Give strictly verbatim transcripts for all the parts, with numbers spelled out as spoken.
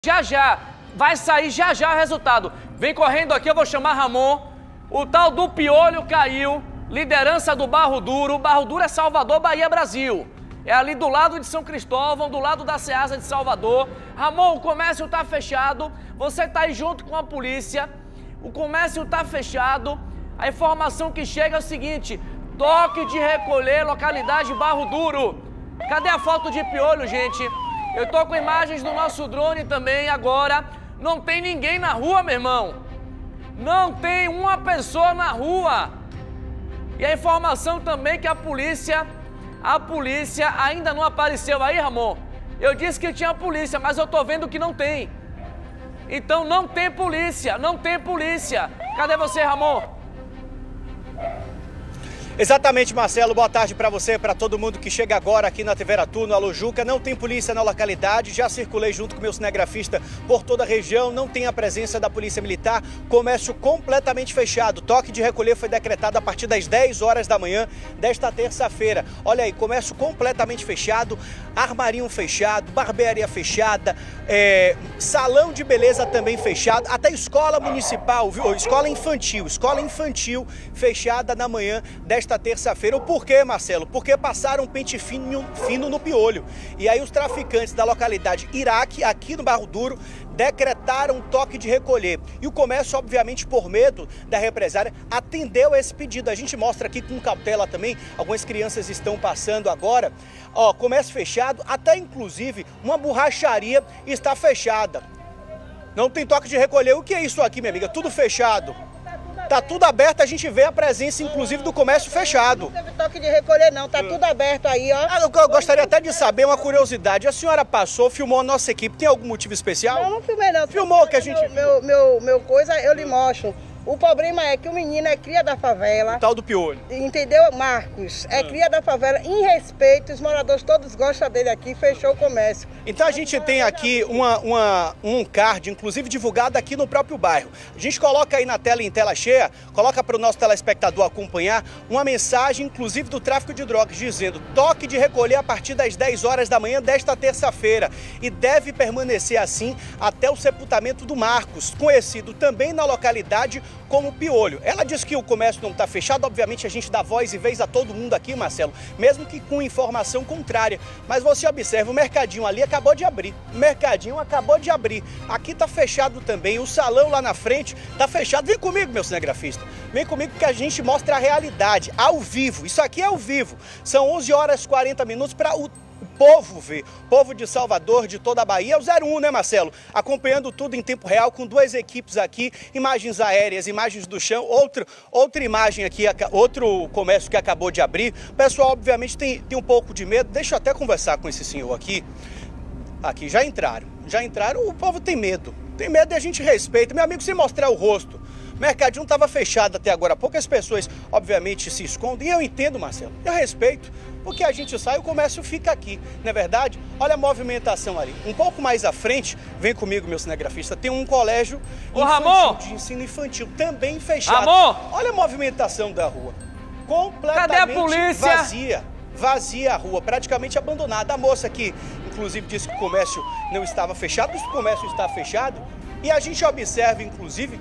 Já já, vai sair já já o resultado. Vem correndo aqui, eu vou chamar Ramon. O tal do Piolho caiu, liderança do Barro Duro. O Barro Duro é Salvador, Bahia, Brasil. É ali do lado de São Cristóvão, do lado da Ceasa de Salvador. Ramon, o comércio tá fechado, você tá aí junto com a polícia. O comércio tá fechado. A informação que chega é o seguinte: toque de recolher, localidade Barro Duro. Cadê a foto de Piolho, gente? Eu tô com imagens do nosso drone também agora. Não tem ninguém na rua, meu irmão. Não tem uma pessoa na rua. E a informação também que a polícia, a polícia ainda não apareceu aí, Ramon. Eu disse que tinha polícia, mas eu tô vendo que não tem. Então não tem polícia, não tem polícia. Cadê você, Ramon? Exatamente, Marcelo. Boa tarde para você, para todo mundo que chega agora aqui na T V Aratu, no Alô Juca. Não tem polícia na localidade, já circulei junto com meu cinegrafista por toda a região, não tem a presença da Polícia Militar, comércio completamente fechado. Toque de recolher foi decretado a partir das dez horas da manhã desta terça-feira. Olha aí, comércio completamente fechado, armarinho fechado, barbearia fechada, é, salão de beleza também fechado, até escola municipal, viu? Escola infantil, escola infantil fechada na manhã desta terça-feira. O porquê, Marcelo? Porque passaram um pente fino, fino no Piolho. E aí os traficantes da localidade Iraque, aqui no Barro Duro, decretaram um toque de recolher. E o comércio, obviamente, por medo da represária, atendeu a esse pedido. A gente mostra aqui com cautela também, algumas crianças estão passando agora. Ó, comércio fechado, até inclusive uma borracharia está fechada. Não tem toque de recolher. O que é isso aqui, minha amiga? Tudo fechado. Tá tudo aberto, a gente vê a presença, inclusive, do comércio fechado. Não teve toque de recolher, não. Tá tudo aberto aí, ó. Ah, eu gostaria até de saber uma curiosidade. A senhora passou, filmou a nossa equipe. Tem algum motivo especial? Não, não filmei, não. Filmou que a gente... Meu, meu, meu coisa, eu lhe mostro. O problema é que o menino é cria da favela. O tal do Piolho. Entendeu, Marcos? É cria da favela, em respeito, os moradores todos gostam dele aqui, fechou o comércio. Então a gente tem aqui uma, uma, um card, inclusive divulgado aqui no próprio bairro. A gente coloca aí na tela, em tela cheia, coloca para o nosso telespectador acompanhar uma mensagem, inclusive do tráfico de drogas, dizendo: toque de recolher a partir das dez horas da manhã desta terça-feira. E deve permanecer assim até o sepultamento do Marcos, conhecido também na localidade como Piolho. Ela diz que o comércio não está fechado, obviamente a gente dá voz e vez a todo mundo aqui, Marcelo, mesmo que com informação contrária. Mas você observa, o mercadinho ali acabou de abrir, o mercadinho acabou de abrir. Aqui está fechado também, o salão lá na frente está fechado. Vem comigo, meu cinegrafista, vem comigo que a gente mostra a realidade, ao vivo. Isso aqui é ao vivo. São onze horas e quarenta minutos para o O povo vê, povo de Salvador, de toda a Bahia, é o zero um, né, Marcelo? Acompanhando tudo em tempo real, com duas equipes aqui, imagens aéreas, imagens do chão, outro, outra imagem aqui, outro comércio que acabou de abrir. O pessoal, obviamente, tem, tem um pouco de medo. Deixa eu até conversar com esse senhor aqui. Aqui, já entraram, já entraram, o povo tem medo. Tem medo e a gente respeita. Meu amigo, sem mostrar o rosto. O mercadinho estava fechado até agora. Poucas pessoas, obviamente, se escondem. E eu entendo, Marcelo, eu respeito. Porque a gente sai, o comércio fica aqui, não é verdade? Olha a movimentação ali. Um pouco mais à frente, vem comigo, meu cinegrafista, tem um colégio Ô, Ramon! de ensino infantil, também fechado. Ramon! Olha a movimentação da rua. Completamente Cadê a polícia? vazia. Vazia a rua, praticamente abandonada. A moça aqui, inclusive, disse que o comércio não estava fechado, mas o comércio está fechado. E a gente observa, inclusive,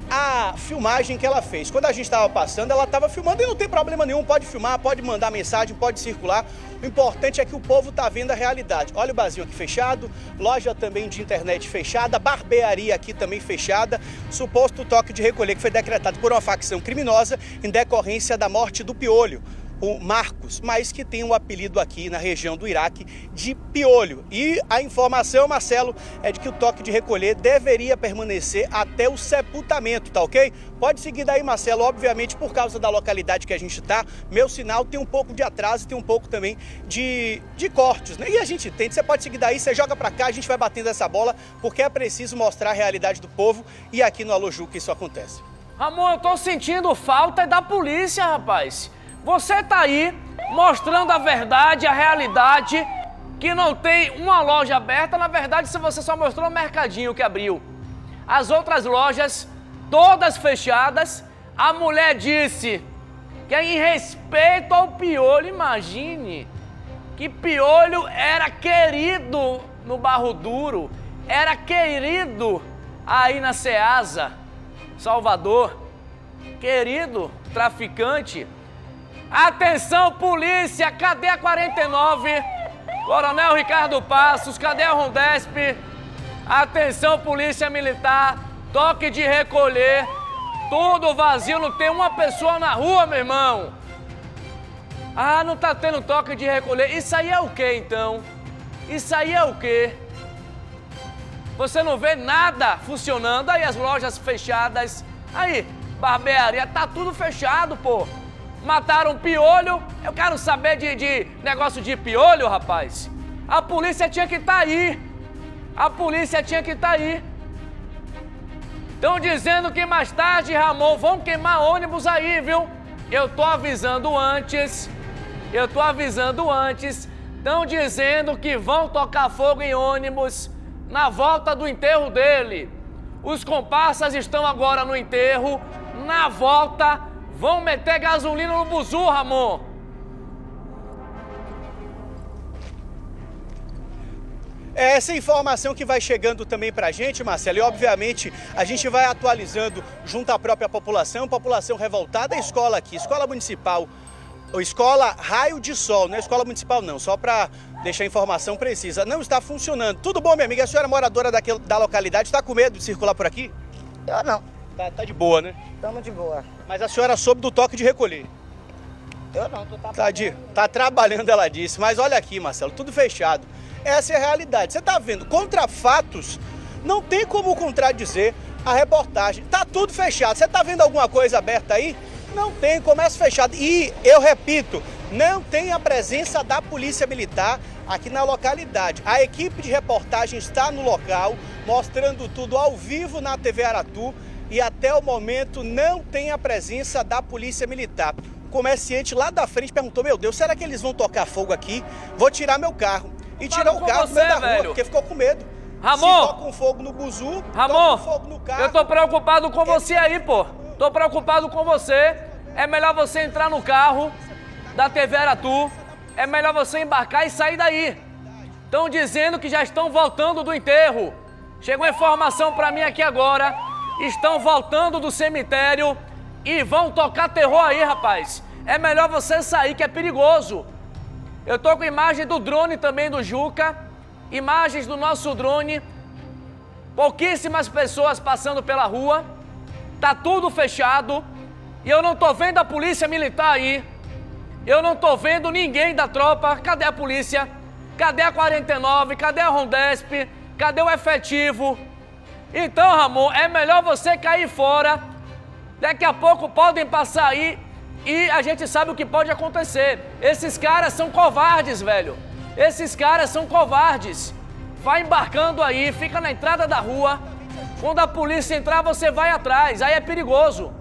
a filmagem que ela fez. Quando a gente estava passando, ela estava filmando e não tem problema nenhum, pode filmar, pode mandar mensagem, pode circular. O importante é que o povo está vendo a realidade. Olha o barzinho aqui fechado, loja também de internet fechada, barbearia aqui também fechada, suposto toque de recolher que foi decretado por uma facção criminosa em decorrência da morte do Piolho, o Marcos, mas que tem um apelido aqui na região do Iraque de Piolho. E a informação, Marcelo, é de que o toque de recolher deveria permanecer até o sepultamento, tá ok? Pode seguir daí, Marcelo, obviamente por causa da localidade que a gente tá, meu sinal tem um pouco de atraso, tem um pouco também de, de cortes, né? E a gente entende, você pode seguir daí, você joga pra cá, a gente vai batendo essa bola, porque é preciso mostrar a realidade do povo e aqui no Alô Juca isso acontece. Ramon, eu tô sentindo falta da polícia, rapaz. Você tá aí mostrando a verdade, a realidade, que não tem uma loja aberta. Na verdade, se você só mostrou o mercadinho que abriu. As outras lojas, todas fechadas. A mulher disse que é em respeito ao Piolho. Imagine que Piolho era querido no Barro Duro. era querido aí na Ceasa, Salvador, querido traficante. Atenção, polícia, cadê a quarenta e nove? Coronel Ricardo Passos, cadê a Rondesp? Atenção, polícia militar, toque de recolher, tudo vazio, não tem uma pessoa na rua, meu irmão. Ah, não tá tendo toque de recolher. Isso aí é o quê, então? Isso aí é o quê? Você não vê nada funcionando, aí as lojas fechadas, aí, barbearia, tá tudo fechado, pô. Mataram piolho, eu quero saber de, de negócio de piolho, rapaz. A polícia tinha que estar aí, a polícia tinha que estar aí. Estão dizendo que mais tarde, Ramon, vão queimar ônibus aí, viu? Eu tô avisando antes, eu tô avisando antes. Estão dizendo que vão tocar fogo em ônibus na volta do enterro dele. Os comparsas estão agora no enterro, na volta vão meter gasolina no buzu, Ramon. É essa informação que vai chegando também pra gente, Marcelo, e obviamente a gente vai atualizando junto à própria população, população revoltada, a escola aqui, escola municipal, ou escola Raio de Sol, não é escola municipal não, só para deixar a informação precisa, não está funcionando. Tudo bom, minha amiga? A senhora é moradora daquele, da localidade, está com medo de circular por aqui? Eu não. Tá, tá de boa, né? Estamos de boa. Mas a senhora soube do toque de recolher? Eu não, tô trabalhando. Tá, de, tá trabalhando, ela disse, mas olha aqui, Marcelo, tudo fechado. Essa é a realidade. Você tá vendo, contra fatos, não tem como contradizer a reportagem. Tá tudo fechado. Você tá vendo alguma coisa aberta aí? Não tem, comércio fechado. E, eu repito, não tem a presença da Polícia Militar aqui na localidade. A equipe de reportagem está no local, mostrando tudo ao vivo na T V Aratu e até o momento não tem a presença da Polícia Militar. O comerciante lá da frente perguntou, meu Deus, será que eles vão tocar fogo aqui? Vou tirar meu carro. E tirar o carro do meio da rua, porque ficou com medo. Ramon! Se toca um fogo no buzu, Ramon, toca um fogo no carro. Eu tô preocupado com você aí, pô. Tô preocupado com você. É melhor você entrar no carro da T V Aratu. É melhor você embarcar e sair daí. Estão dizendo que já estão voltando do enterro. Chegou informação pra mim aqui agora. Estão voltando do cemitério e vão tocar terror aí, rapaz. É melhor você sair, que é perigoso. Eu tô com imagem do drone também do Juca, imagens do nosso drone, pouquíssimas pessoas passando pela rua, tá tudo fechado e eu não tô vendo a polícia militar aí, eu não tô vendo ninguém da tropa. Cadê a polícia? Cadê a quarenta e nove? Cadê a Rondesp? Cadê o efetivo? Então, Ramon, é melhor você cair fora, daqui a pouco podem passar aí. E a gente sabe o que pode acontecer. Esses caras são covardes, velho. Esses caras são covardes. Vai embarcando aí, fica na entrada da rua. Quando a polícia entrar, você vai atrás. Aí é perigoso.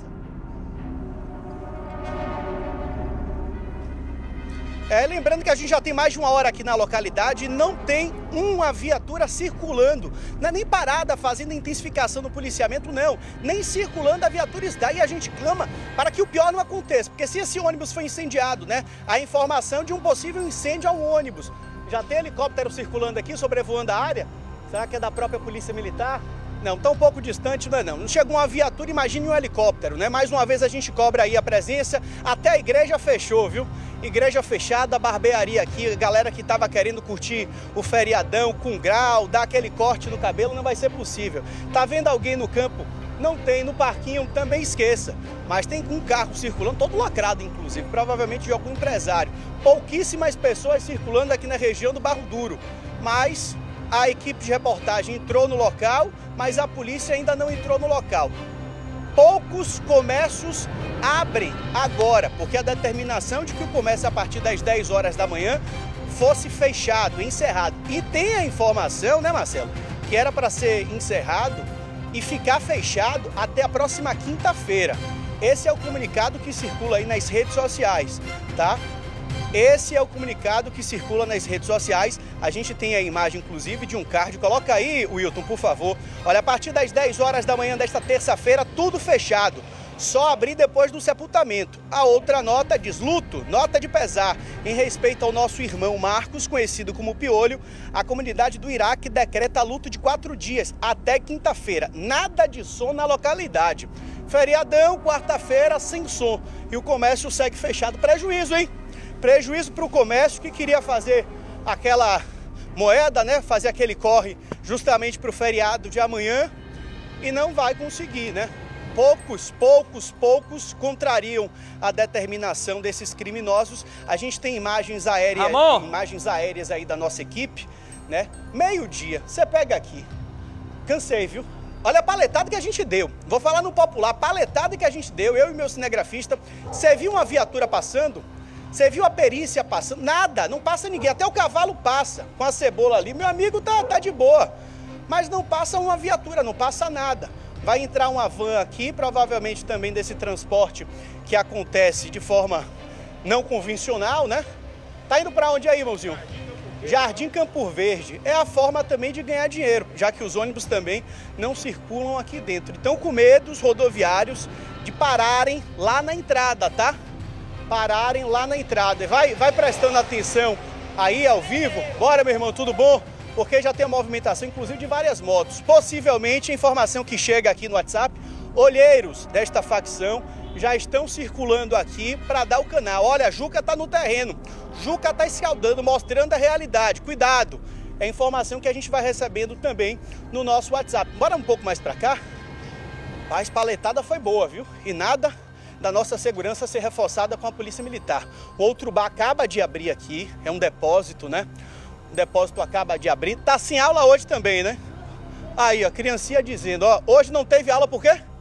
É, lembrando que a gente já tem mais de uma hora aqui na localidade e não tem uma viatura circulando. Não é nem parada fazendo intensificação do policiamento, não. Nem circulando a viatura está. E a gente clama para que o pior não aconteça. Porque se esse ônibus foi incendiado, né? A informação de um possível incêndio ao ônibus. Já tem helicóptero circulando aqui, sobrevoando a área? Será que é da própria Polícia Militar? Não, tá um pouco distante, não é não. Não chegou uma viatura, imagine um helicóptero, né? Mais uma vez a gente cobra aí a presença. Até a igreja fechou, viu? Igreja fechada, barbearia aqui, galera que tava querendo curtir o feriadão com grau, dar aquele corte no cabelo, não vai ser possível. Tá vendo alguém no campo? Não tem. No parquinho também esqueça. Mas tem um carro circulando, todo lacrado inclusive, provavelmente de algum empresário. Pouquíssimas pessoas circulando aqui na região do Barro Duro. Mas a equipe de reportagem entrou no local, mas a polícia ainda não entrou no local. Poucos comércios abrem agora, porque a determinação de que o comércio a partir das dez horas da manhã fosse fechado, encerrado. E tem a informação, né, Marcelo, que era para ser encerrado e ficar fechado até a próxima quinta-feira. Esse é o comunicado que circula aí nas redes sociais, tá? Esse é o comunicado que circula nas redes sociais. A gente tem a imagem, inclusive, de um card. Coloca aí, Wilton, por favor. Olha, a partir das dez horas da manhã desta terça-feira, tudo fechado. só abrir depois do sepultamento. A outra nota diz luto, nota de pesar. Em respeito ao nosso irmão Marcos, conhecido como Piolho, a comunidade do Iraque decreta luto de quatro dias, até quinta-feira. Nada de som na localidade. Feriadão, quarta-feira, sem som. E o comércio segue fechado. Prejuízo, hein? Prejuízo para o comércio que queria fazer aquela moeda, né? Fazer aquele corre justamente para o feriado de amanhã e não vai conseguir, né? Poucos, poucos, poucos contrariam a determinação desses criminosos. A gente tem imagens aéreas, Amor. imagens aéreas aí da nossa equipe, né? Meio-dia, você pega aqui. Cansei, viu? Olha a paletada que a gente deu. Vou falar no popular, paletada que a gente deu, eu e meu cinegrafista. Você viu uma viatura passando? Você viu a perícia passando? Nada, não passa ninguém. Até o cavalo passa com a cebola ali. Meu amigo tá, tá de boa. Mas não passa uma viatura, não passa nada. Vai entrar uma van aqui, provavelmente também desse transporte que acontece de forma não convencional, né? Tá indo para onde aí, irmãozinho? Jardim Campo Verde. É a forma também de ganhar dinheiro, já que os ônibus também não circulam aqui dentro. Então, com medo os rodoviários de pararem lá na entrada, tá? Pararem lá na entrada. Vai, vai prestando atenção aí ao vivo. Bora, meu irmão, tudo bom? Porque já tem a movimentação, inclusive, de várias motos. Possivelmente, a informação que chega aqui no WhatsApp, olheiros desta facção já estão circulando aqui para dar o canal. Olha, a Juca tá no terreno. Juca tá escaldando, mostrando a realidade. Cuidado! É informação que a gente vai recebendo também no nosso WhatsApp. Bora um pouco mais para cá? A espaletada foi boa, viu? E nada da nossa segurança ser reforçada com a Polícia Militar. Outro bar acaba de abrir aqui, é um depósito, né? O depósito acaba de abrir. Tá sem aula hoje também, né? Aí, ó, criancinha dizendo, ó, hoje não teve aula por quê?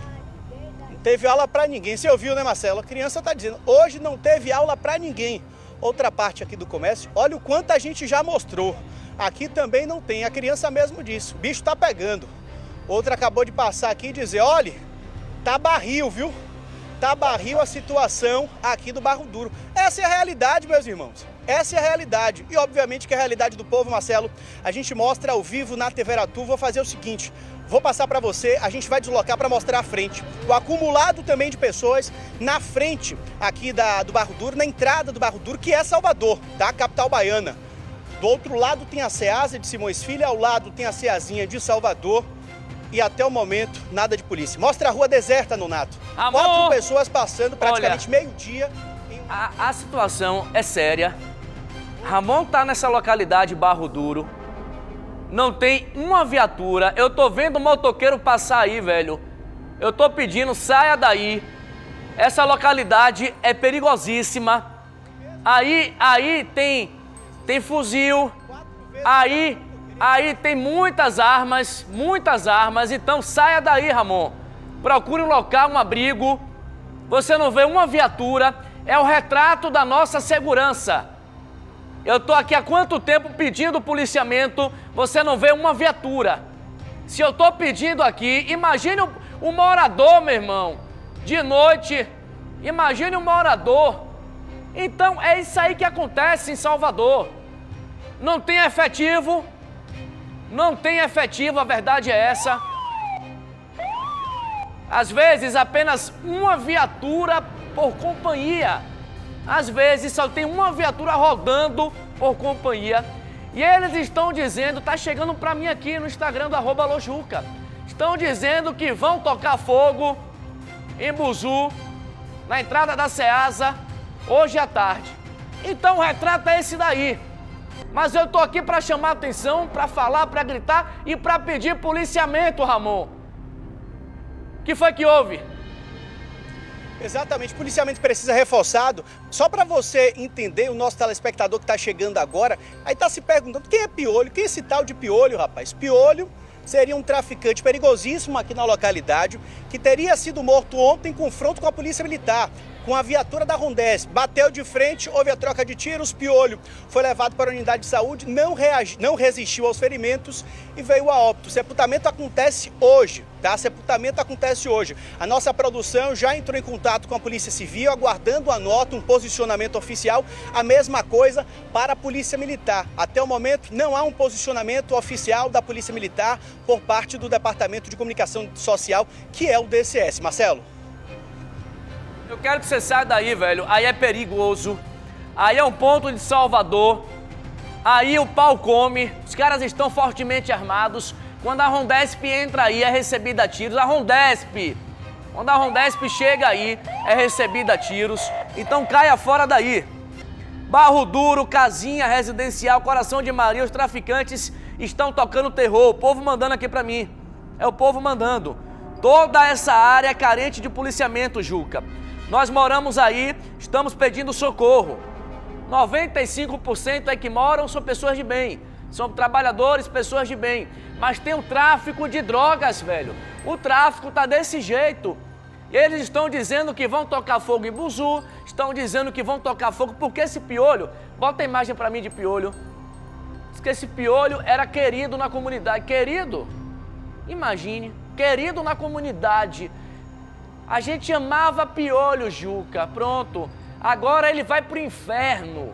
Não teve aula pra ninguém. Você ouviu, né, Marcelo? A criança tá dizendo, hoje não teve aula pra ninguém. Outra parte aqui do comércio, olha o quanto a gente já mostrou. Aqui também não tem, a criança mesmo disse, o bicho tá pegando. Outra acabou de passar aqui e dizer, olha, tá barril, viu? Tá barril a situação aqui do Barro Duro. Essa é a realidade, meus irmãos. Essa é a realidade. E obviamente que a realidade do povo, Marcelo, a gente mostra ao vivo na T V Aratu. Vou fazer o seguinte, vou passar para você, a gente vai deslocar para mostrar a frente. O acumulado também de pessoas na frente aqui da, do Barro Duro, na entrada do Barro Duro, que é Salvador, tá? Capital baiana. Do outro lado tem a Ceasa de Simões Filho, ao lado tem a Ceazinha de Salvador. E até o momento, nada de polícia. Mostra a rua deserta, Nonato. Amor. Quatro pessoas passando, praticamente Olha, meio-dia. Em... A, a situação é séria. Ramon tá nessa localidade Barro Duro. Não tem uma viatura. Eu tô vendo o motoqueiro passar aí, velho. Eu tô pedindo, saia daí. Essa localidade é perigosíssima. Aí, aí tem, tem fuzil. Aí... Aí tem muitas armas, muitas armas, então saia daí, Ramon. Procure um local, um abrigo. Você não vê uma viatura, é o retrato da nossa segurança. Eu tô aqui há quanto tempo pedindo policiamento, você não vê uma viatura. Se eu tô pedindo aqui, imagine o, o morador, meu irmão, de noite, imagine o morador. Então é isso aí que acontece em Salvador. Não tem efetivo. Não tem efetivo, a verdade é essa. Às vezes, apenas uma viatura por companhia. Às vezes, só tem uma viatura rodando por companhia. E eles estão dizendo, tá chegando pra mim aqui no Instagram do arroba Lojuca. Estão dizendo que vão tocar fogo em Buzu, na entrada da Ceasa, hoje à tarde. Então, o retrato é esse daí. Mas eu tô aqui para chamar atenção, para falar, para gritar e para pedir policiamento, Ramon. O que foi que houve? Exatamente, o policiamento precisa reforçado. Só para você entender, o nosso telespectador que está chegando agora, aí está se perguntando, quem é Piolho? Quem é esse tal de Piolho, rapaz? Piolho seria um traficante perigosíssimo aqui na localidade, que teria sido morto ontem em confronto com a Polícia Militar, com a viatura da Rondesp. Bateu de frente, houve a troca de tiros, Piolho foi levado para a unidade de saúde, não, reagi, não resistiu aos ferimentos e veio a óbito. O sepultamento acontece hoje, tá? Sepultamento acontece hoje. A nossa produção já entrou em contato com a Polícia Civil, aguardando a nota, um posicionamento oficial. A mesma coisa para a Polícia Militar. Até o momento, não há um posicionamento oficial da Polícia Militar por parte do Departamento de Comunicação Social, que é o D C S. Marcelo? Eu quero que você saia daí, velho. Aí é perigoso. Aí é um ponto de Salvador. Aí o pau come. Os caras estão fortemente armados. Quando a Rondesp entra aí, é recebida a tiros. A Rondesp, quando a Rondesp chega aí, é recebida a tiros. Então caia fora daí. Barro Duro, casinha residencial, Coração de Maria, os traficantes estão tocando terror. O povo mandando aqui pra mim. É o povo mandando. Toda essa área é carente de policiamento, Juca. Nós moramos aí, estamos pedindo socorro. noventa e cinco por cento é que moram são pessoas de bem. São trabalhadores, pessoas de bem. Mas tem o tráfico de drogas, velho. O tráfico tá desse jeito. E eles estão dizendo que vão tocar fogo em Buzu, estão dizendo que vão tocar fogo, porque esse Piolho, bota a imagem pra mim de Piolho, diz que esse Piolho era querido na comunidade. Querido? Imagine, querido na comunidade. A gente amava Piolho, Juca, pronto. Agora ele vai pro inferno.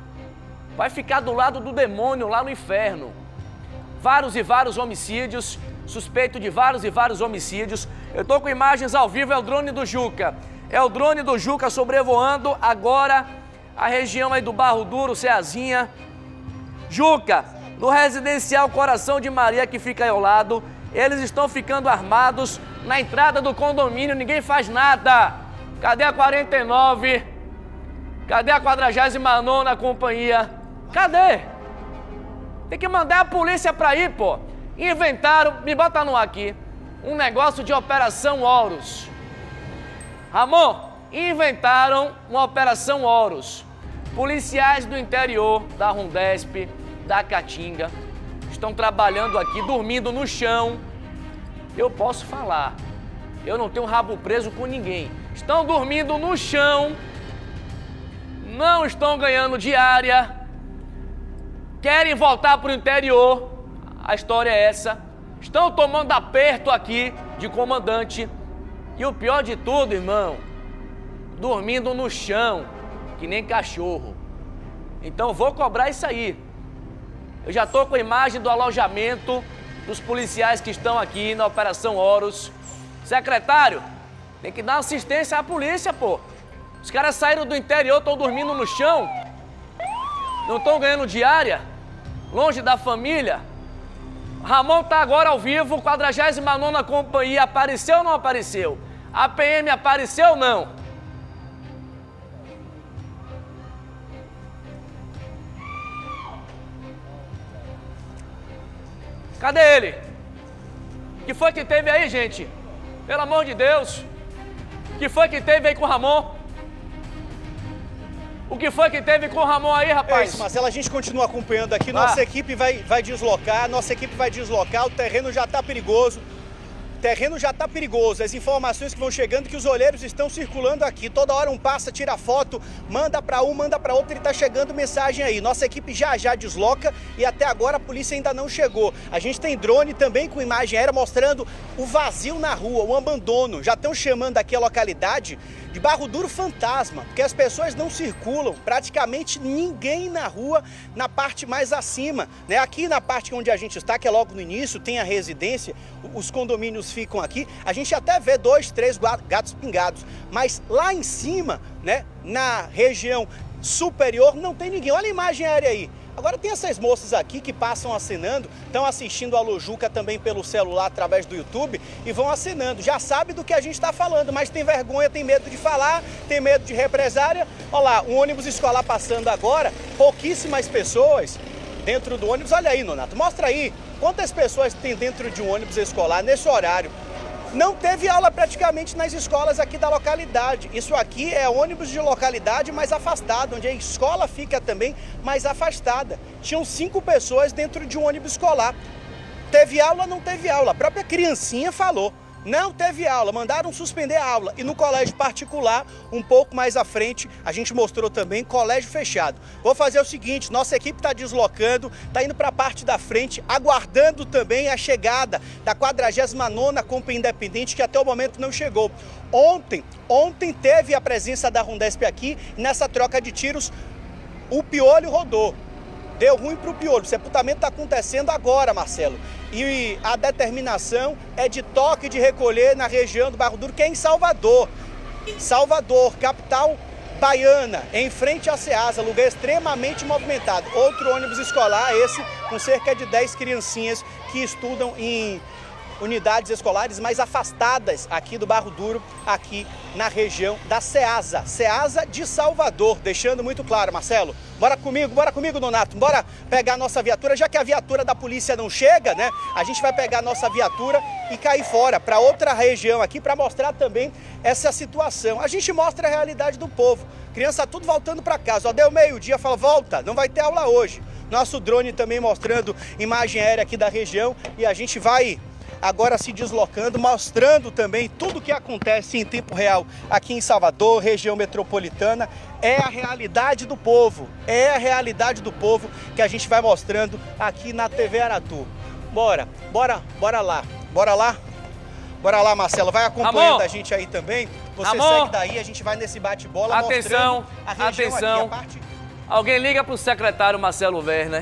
Vai ficar do lado do demônio lá no inferno. Vários e vários homicídios, suspeito de vários e vários homicídios. Eu tô com imagens ao vivo, é o drone do Juca. É o drone do Juca sobrevoando agora a região aí do Barro Duro, Ceazinha. Juca, no residencial Coração de Maria que fica aí ao lado, eles estão ficando armados na entrada do condomínio, ninguém faz nada. Cadê a quarenta e nove? Cadê a quadragésima nona companhia? Cadê? Tem que mandar a polícia pra ir, pô. Inventaram, me bota no ar aqui, um negócio de Operação Horus. Ramon, inventaram uma Operação Horus. Policiais do interior, da Rondesp, da Caatinga, estão trabalhando aqui, dormindo no chão. Eu posso falar, eu não tenho rabo preso com ninguém. Estão dormindo no chão, não estão ganhando diária, querem voltar para o interior, a história é essa. Estão tomando aperto aqui de comandante. E o pior de tudo, irmão, dormindo no chão, que nem cachorro. Então vou cobrar isso aí. Eu já tô com a imagem do alojamento dos policiais que estão aqui na Operação Horus. Secretário, tem que dar assistência à polícia, pô. Os caras saíram do interior, estão dormindo no chão. Não estão ganhando diária, longe da família. Ramon tá agora ao vivo, quadragésima nona companhia, apareceu ou não apareceu? A P M apareceu ou não? Cadê ele? O que foi que teve aí, gente? Pelo amor de Deus. O que foi que teve aí com o Ramon? O que foi que teve com o Ramon aí, rapaz? É isso, Marcelo, a gente continua acompanhando aqui, nossa ah. equipe vai, vai deslocar, nossa equipe vai deslocar, o terreno já está perigoso. O terreno já está perigoso, as informações que vão chegando que os olheiros estão circulando aqui, toda hora um passa, tira foto, manda para um, manda para outro e está chegando mensagem aí. Nossa equipe já já desloca e até agora a polícia ainda não chegou. A gente tem drone também com imagem aérea mostrando o vazio na rua, o abandono. Já estão chamando aqui a localidade de Barro Duro Fantasma, porque as pessoas não circulam, praticamente ninguém na rua na parte mais acima, né? Aqui na parte onde a gente está, que é logo no início, tem a residência, os condomínios ficam aqui, a gente até vê dois, três gatos pingados, mas lá em cima, né, na região superior, não tem ninguém. Olha a imagem aérea aí. Agora tem essas moças aqui que passam acenando, estão assistindo a Lojuca também pelo celular através do YouTube e vão acenando. Já sabe do que a gente está falando, mas tem vergonha, tem medo de falar, tem medo de represária. Olha lá, um ônibus escolar passando agora, pouquíssimas pessoas dentro do ônibus. Olha aí, Nonato, mostra aí quantas pessoas tem dentro de um ônibus escolar nesse horário. Não teve aula praticamente nas escolas aqui da localidade. Isso aqui é ônibus de localidade mais afastado, onde a escola fica também mais afastada. Tinham cinco pessoas dentro de um ônibus escolar. Teve aula, não teve aula. A própria criancinha falou. Não teve aula, mandaram suspender a aula. E no colégio particular, um pouco mais à frente, a gente mostrou também colégio fechado. Vou fazer o seguinte, nossa equipe está deslocando, está indo para a parte da frente, aguardando também a chegada da quadragésima nona Companhia Independente, que até o momento não chegou. Ontem, ontem teve a presença da Rondesp aqui, e nessa troca de tiros, o Piolho rodou. Deu ruim para o Piolho. O sepultamento está acontecendo agora, Marcelo. E a determinação é de toque de recolher na região do Barro Duro, que é em Salvador. Salvador, capital baiana, em frente à Ceasa, lugar extremamente movimentado. Outro ônibus escolar, esse com cerca de dez criancinhas que estudam em unidades escolares mais afastadas aqui do Barro Duro, aqui na região da Ceasa, Ceasa de Salvador, deixando muito claro, Marcelo. Bora comigo, bora comigo, Nonato, bora pegar a nossa viatura, já que a viatura da polícia não chega, né? A gente vai pegar a nossa viatura e cair fora para outra região aqui para mostrar também essa situação. A gente mostra a realidade do povo. Criança tudo voltando para casa, ó, deu meio-dia, fala, volta, não vai ter aula hoje. Nosso drone também mostrando imagem aérea aqui da região e a gente vai agora se deslocando, mostrando também tudo o que acontece em tempo real aqui em Salvador, região metropolitana. É a realidade do povo, é a realidade do povo que a gente vai mostrando aqui na T V Aratu. Bora, bora, bora lá, bora lá, bora lá, Marcelo, vai acompanhando Amor. a gente aí também. Você Amor. segue daí, a gente vai nesse bate-bola mostrando a região atenção. aqui, a parte... Alguém liga para o secretário Marcelo Werner.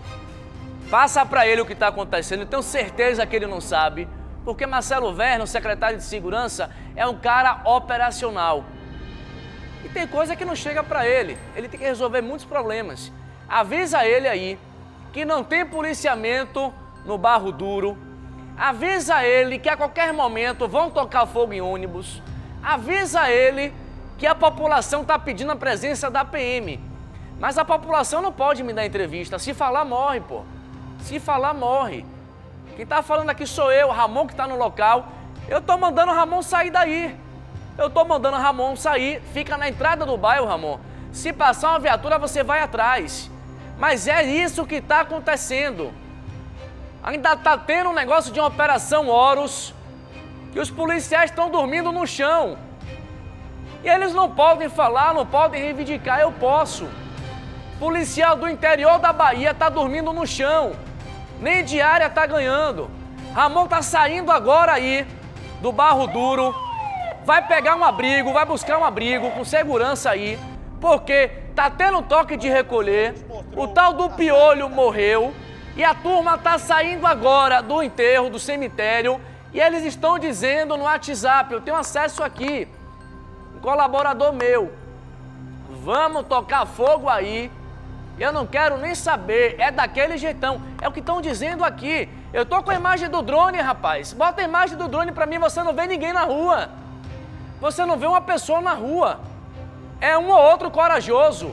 Passa para ele o que está acontecendo, eu tenho certeza que ele não sabe, porque Marcelo Werner, o secretário de Segurança, é um cara operacional. E tem coisa que não chega para ele, ele tem que resolver muitos problemas. Avisa ele aí que não tem policiamento no Barro Duro, avisa ele que a qualquer momento vão tocar fogo em ônibus, avisa ele que a população está pedindo a presença da P M. Mas a população não pode me dar entrevista, se falar morre, pô. Se falar, morre. Quem tá falando aqui sou eu, Ramon que tá no local. Eu tô mandando o Ramon sair daí. Eu tô mandando o Ramon sair. Fica na entrada do bairro, Ramon. Se passar uma viatura, você vai atrás. Mas é isso que tá acontecendo. Ainda tá tendo um negócio de uma operação Horus, que os policiais estão dormindo no chão. E eles não podem falar, não podem reivindicar. Eu posso. Policial do interior da Bahia tá dormindo no chão. Nem diária tá ganhando. Ramon tá saindo agora aí do Barro Duro. Vai pegar um abrigo, vai buscar um abrigo com segurança aí. Porque tá tendo toque de recolher. O tal do Piolho morreu. E a turma tá saindo agora do enterro, do cemitério. E eles estão dizendo no WhatsApp, eu tenho acesso aqui. Um colaborador meu. Vamos tocar fogo aí. Eu não quero nem saber, é daquele jeitão. É o que estão dizendo aqui. Eu tô com a imagem do drone, rapaz. Bota a imagem do drone pra mim, você não vê ninguém na rua. Você não vê uma pessoa na rua. É um ou outro corajoso.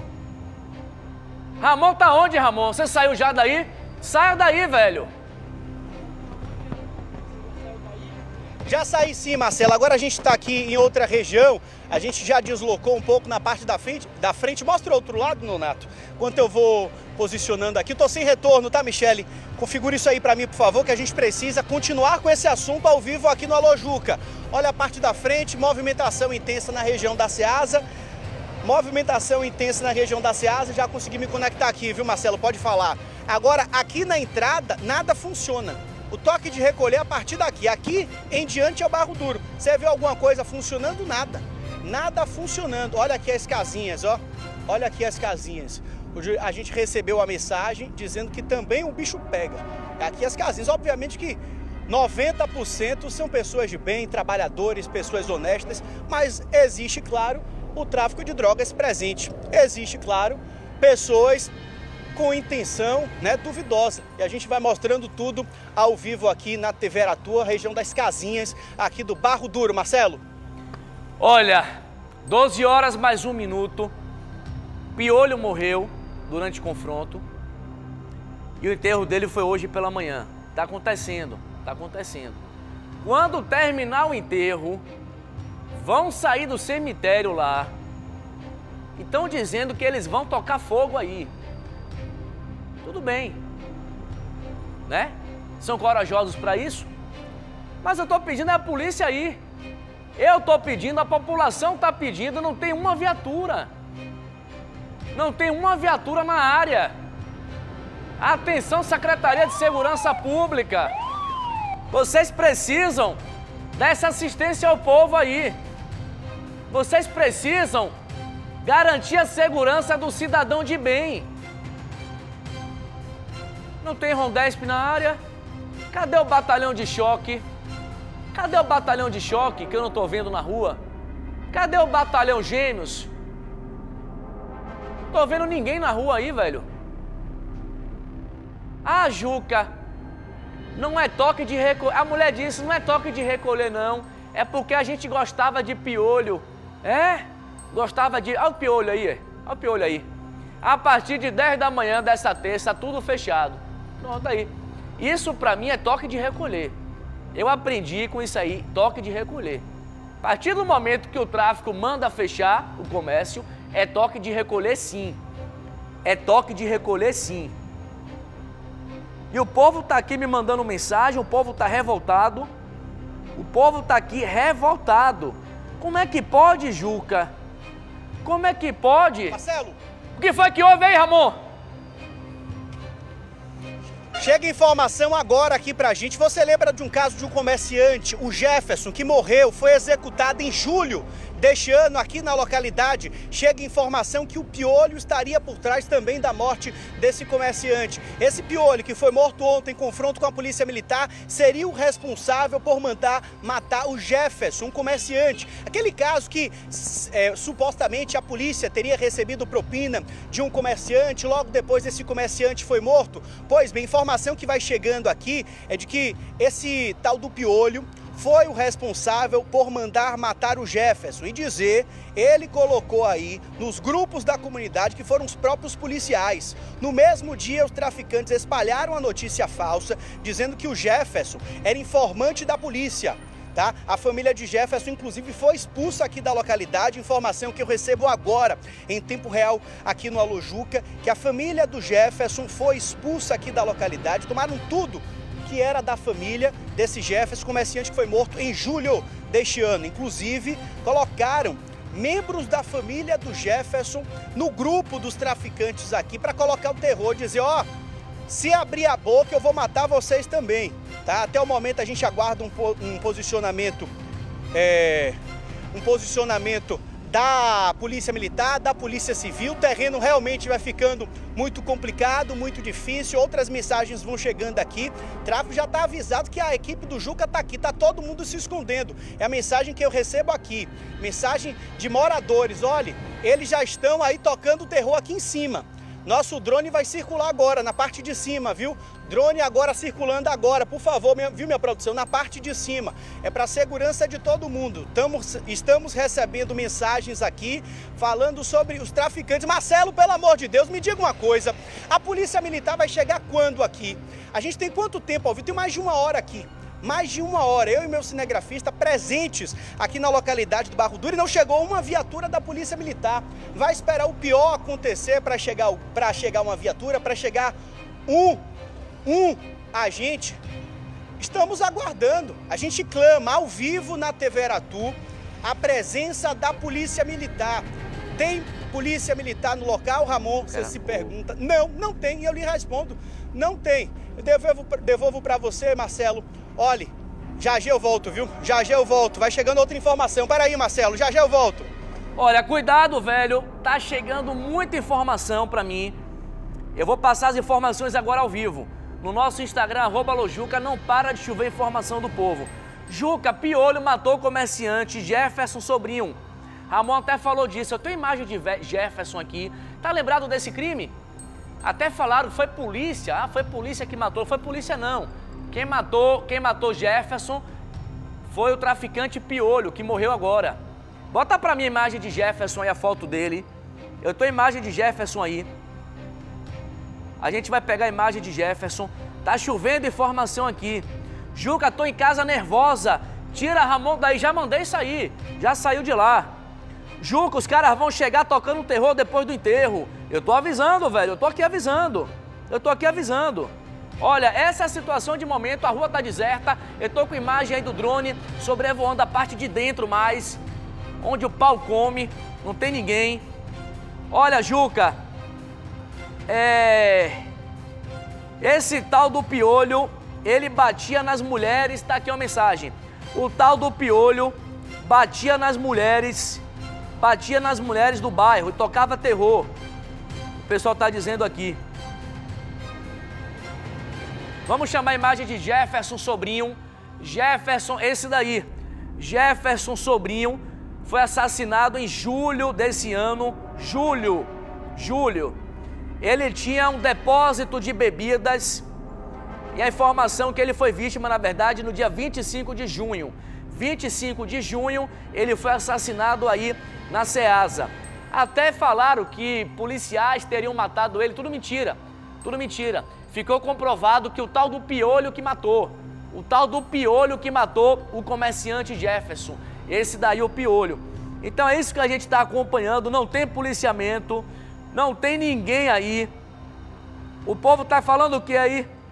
Ramon tá onde, Ramon? Você saiu já daí? Saia daí, velho. Já saí sim, Marcelo. Agora a gente está aqui em outra região. A gente já deslocou um pouco na parte da frente. Da frente. Mostra o outro lado, Nonato. Enquanto eu vou posicionando aqui. Tô sem retorno, tá, Michele? Configura isso aí para mim, por favor, que a gente precisa continuar com esse assunto ao vivo aqui no Alô Juca. Olha a parte da frente, movimentação intensa na região da Ceasa. Movimentação intensa na região da Ceasa. Já consegui me conectar aqui, viu, Marcelo? Pode falar. Agora, aqui na entrada, nada funciona. O toque de recolher a partir daqui. Aqui em diante é o Barro Duro. Você viu alguma coisa funcionando? Nada. Nada funcionando. Olha aqui as casinhas, ó. Olha aqui as casinhas. A gente recebeu a mensagem dizendo que também o bicho pega. Aqui as casinhas. Obviamente que noventa por cento são pessoas de bem, trabalhadores, pessoas honestas, mas existe, claro, o tráfico de drogas presente. Existe, claro, pessoas com intenção, né, duvidosa. E a gente vai mostrando tudo ao vivo aqui na T V Aratu, região das Casinhas, aqui do Barro Duro. Marcelo? Olha, doze horas mais um minuto, Piolho morreu durante o confronto e o enterro dele foi hoje pela manhã. Tá acontecendo, tá acontecendo. Quando terminar o enterro, vão sair do cemitério lá e estão dizendo que eles vão tocar fogo aí. Tudo bem, né? São corajosos para isso, mas eu tô pedindo é a polícia aí. Eu tô pedindo, a população tá pedindo, não tem uma viatura. Não tem uma viatura na área. Atenção, Secretaria de Segurança Pública. Vocês precisam dessa assistência ao povo aí. Vocês precisam garantir a segurança do cidadão de bem. Não tem Rondesp na área? Cadê o batalhão de choque? Cadê o batalhão de choque que eu não tô vendo na rua? Cadê o batalhão Gêmeos? Tô vendo ninguém na rua aí, velho. Ah, Juca, não é toque de recolher. A mulher disse, não é toque de recolher, não. É porque a gente gostava de piolho. É? Gostava de... Olha o piolho aí, olha o piolho aí. A partir de dez da manhã dessa terça, tudo fechado. Pronto aí. Isso pra mim é toque de recolher. Eu aprendi com isso aí, toque de recolher. A partir do momento que o tráfico manda fechar o comércio, é toque de recolher sim. É toque de recolher sim. E o povo tá aqui me mandando mensagem, o povo tá revoltado. O povo tá aqui revoltado. Como é que pode, Juca? Como é que pode? Marcelo! O que foi que houve aí, Ramon? Chega informação agora aqui pra gente. Você lembra de um caso de um comerciante, o Jefferson, que morreu, foi executado em julho deste ano aqui na localidade. Chega informação que o Piolho estaria por trás também da morte desse comerciante. Esse Piolho, que foi morto ontem em confronto com a polícia militar, seria o responsável por mandar matar o Jefferson, um comerciante. Aquele caso que é, supostamente a polícia teria recebido propina de um comerciante, logo depois esse comerciante foi morto. Pois bem, a informação que vai chegando aqui é de que esse tal do Piolho foi o responsável por mandar matar o Jefferson e dizer, ele colocou aí nos grupos da comunidade que foram os próprios policiais. No mesmo dia, os traficantes espalharam a notícia falsa, dizendo que o Jefferson era informante da polícia. Tá? A família de Jefferson, inclusive, foi expulsa aqui da localidade. Informação que eu recebo agora, em tempo real, aqui no Alô Juca, que a família do Jefferson foi expulsa aqui da localidade, tomaram tudo que era da família desse Jefferson, comerciante que foi morto em julho deste ano. Inclusive, colocaram membros da família do Jefferson no grupo dos traficantes aqui para colocar o terror, dizer, ó, oh, se abrir a boca eu vou matar vocês também, tá? Até o momento a gente aguarda um, um posicionamento, é, um posicionamento da Polícia Militar, da Polícia Civil. O terreno realmente vai ficando muito complicado, muito difícil. Outras mensagens vão chegando aqui. O tráfico já está avisado que a equipe do Juca está aqui, está todo mundo se escondendo. É a mensagem que eu recebo aqui. Mensagem de moradores. Olha, eles já estão aí tocando o terror aqui em cima. Nosso drone vai circular agora, na parte de cima, viu? Drone agora circulando agora, por favor, minha, viu minha produção? Na parte de cima. É para a segurança de todo mundo. Tamo, estamos recebendo mensagens aqui falando sobre os traficantes. Marcelo, pelo amor de Deus, me diga uma coisa. A Polícia Militar vai chegar quando aqui? A gente tem quanto tempo, Alvito? Tem mais de uma hora aqui. Mais de uma hora, eu e meu cinegrafista presentes aqui na localidade do Barro Duro e não chegou uma viatura da Polícia Militar. Vai esperar o pior acontecer para chegar, para chegar uma viatura, para chegar um, um agente. Estamos aguardando. A gente clama ao vivo na T V Aratu a presença da Polícia Militar. Tem Polícia Militar no local, Ramon? Você é. se pergunta. Não, não tem. E eu lhe respondo, não tem. Eu devolvo, devolvo para você, Marcelo. Olha, já já eu volto, viu? Já já eu volto. Vai chegando outra informação. Para aí, Marcelo, já já eu volto. Olha, cuidado, velho. Tá chegando muita informação para mim. Eu vou passar as informações agora ao vivo. No nosso Instagram, arroba Lojuca, não para de chover informação do povo. Juca, Piolho matou o comerciante Jefferson Sobrinho. Ramon até falou disso. Eu tenho imagem de Jefferson aqui. Tá lembrado desse crime? Até falaram que foi polícia. Ah, foi polícia que matou. Foi polícia não. Quem matou, quem matou Jefferson foi o traficante Piolho, que morreu agora. Bota pra mim a imagem de Jefferson aí, a foto dele. Eu tô a imagem de Jefferson aí. A gente vai pegar a imagem de Jefferson. Tá chovendo informação aqui. Juca, tô em casa nervosa. Tira Ramon daí, já mandei sair. Já saiu de lá. Juca, os caras vão chegar tocando terror depois do enterro. Eu tô avisando, velho. Eu tô aqui avisando. Eu tô aqui avisando. Olha, essa é a situação de momento, a rua tá deserta, eu tô com imagem aí do drone sobrevoando a parte de dentro mais, onde o pau come, não tem ninguém. Olha, Juca, é... esse tal do Piolho, ele batia nas mulheres, tá aqui uma mensagem. O tal do Piolho batia nas mulheres, batia nas mulheres do bairro e tocava terror. O pessoal tá dizendo aqui. Vamos chamar a imagem de Jefferson Sobrinho. Jefferson, esse daí. Jefferson Sobrinho foi assassinado em julho desse ano, julho, julho. Ele tinha um depósito de bebidas e a informação que ele foi vítima, na verdade, no dia vinte e cinco de junho. vinte e cinco de junho, ele foi assassinado aí na Ceasa. Até falaram que policiais teriam matado ele, tudo mentira, tudo mentira. Ficou comprovado que o tal do Piolho que matou, o tal do Piolho que matou o comerciante Jefferson, esse daí o Piolho. Então é isso que a gente está acompanhando, não tem policiamento, não tem ninguém aí. O povo está falando o que aí?